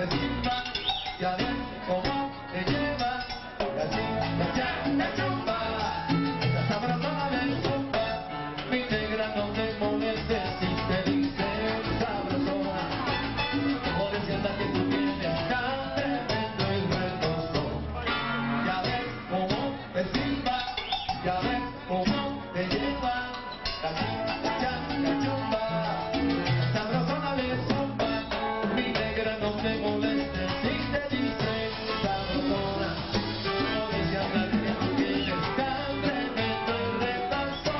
te zumba, ya ves cómo te lleva, y así te chumba, esa sabrosona del zumba, mi negra no te molestes si te dice sabrosona, como diciendo que tú tienes tan tremendo y redondo, ya ves cómo te zumba, ya ves cómo te lleva, y así te chumba, sabrosona del zumba, mi negra no te molestes si te dice sabrosona, no dice hablar que tú tienes tan tremendo y repaso,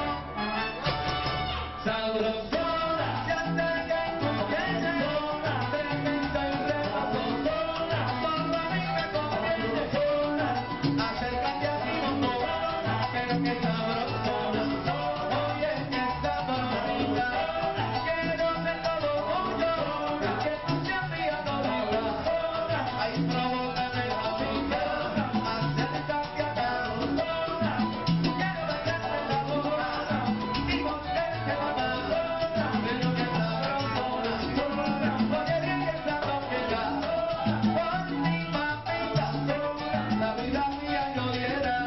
sabrosona, ya te que tienes zona, tremenda y repaso, zona, solo a mí me conviene, zona, acércate a mi mundo, pero que sabrosona, oye que sabrosita, quiero ser todo tuyo, que tú seas mía todita, ahí provócame papita, acércate acá, quiero bailarte la boca y morderte la mano, pero que sabrosona, oye bien que sabrosita, por mi papita, la vida mía yo diera.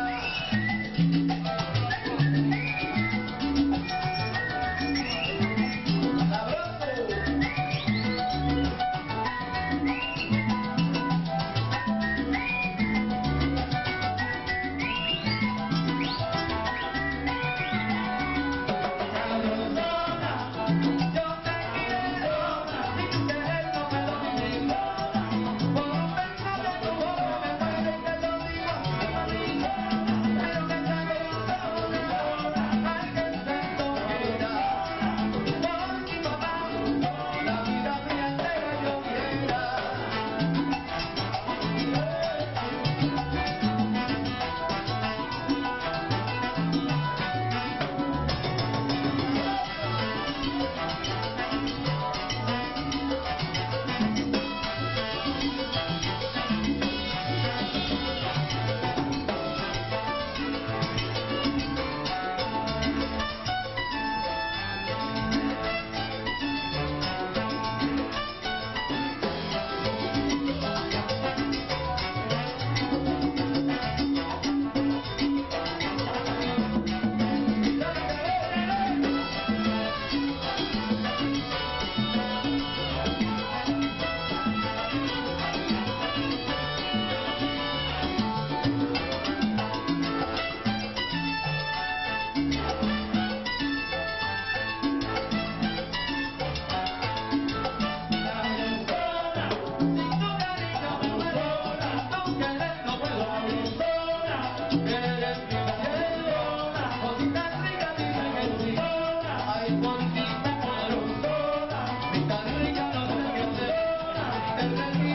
Ay, por ti me muero, mi tan rica no sé qué hacer,